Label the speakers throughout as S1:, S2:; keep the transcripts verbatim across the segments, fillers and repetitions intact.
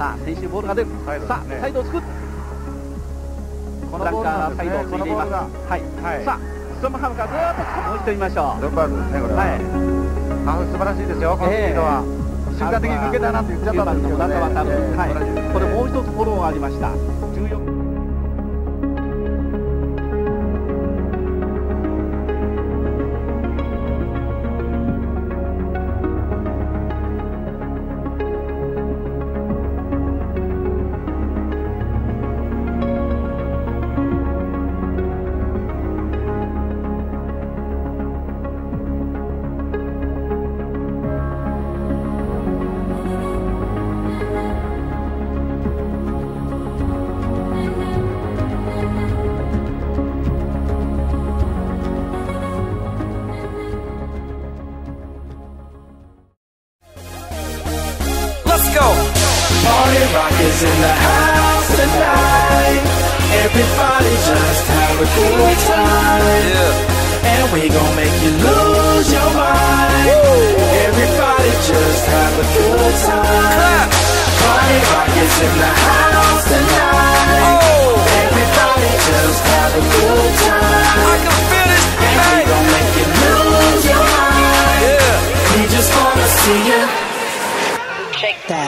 S1: さあ先週ボールが出る。さあサイドを作る。このボールがサイドをついています。はい。さあストームハムからずーっともう一度見ましょう。
S2: ドンバーグですねこれは。はい。ハーフ素晴らしいですよこのスピードは。瞬間的に抜けたなって言っちゃったんですけどね。はい。これもう一つフォローがありました。じゅうよん
S3: Party rock is in the house tonight. Everybody just have a good time. Yeah. And we gon' make you lose your mind. Woo. Everybody just have a good time. Party rock is in the house tonight. Oh. Everybody just have a good time. I can feel it. And we gon' make you lose your mind. Yeah. We just wanna see you shake that.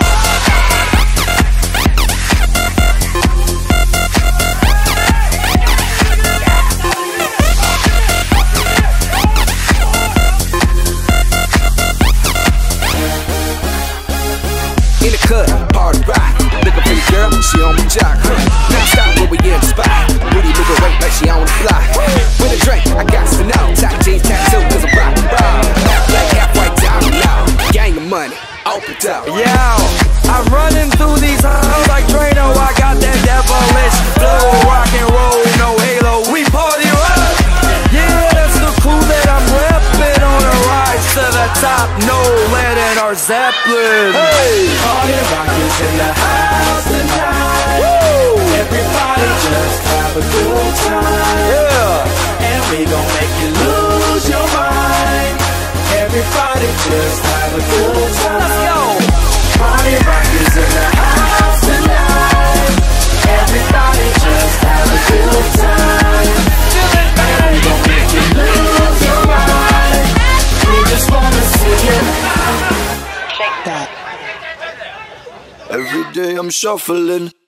S4: In the cut, party rock. Looking for your girl, she on my jock. Now stop when we in the spot. Booty moving right like she on the fly. With a drink, I got to know. Tight jeans, tattoo, cause I'm rock, rock. Half black, half white, diamond now. Gang of money, open up.
S3: Yo, I'm running through these halls like Drano. I got that devilish flow, rock and roll, no halo. We party rock. Yeah, that's the crew that I'm repping on a rise to the top. No lead in our Zeppelin. Hey, party rock is in the house tonight. Woo! Everybody just have a good time. Yeah, and we gon' make you lose your mind. Everybody just have a good time. Let's go. Party rock is in the house tonight. Everybody just have a good time. And we gon' make you lose your mind. We just wanna see you shake that.
S4: Every day I'm shuffling.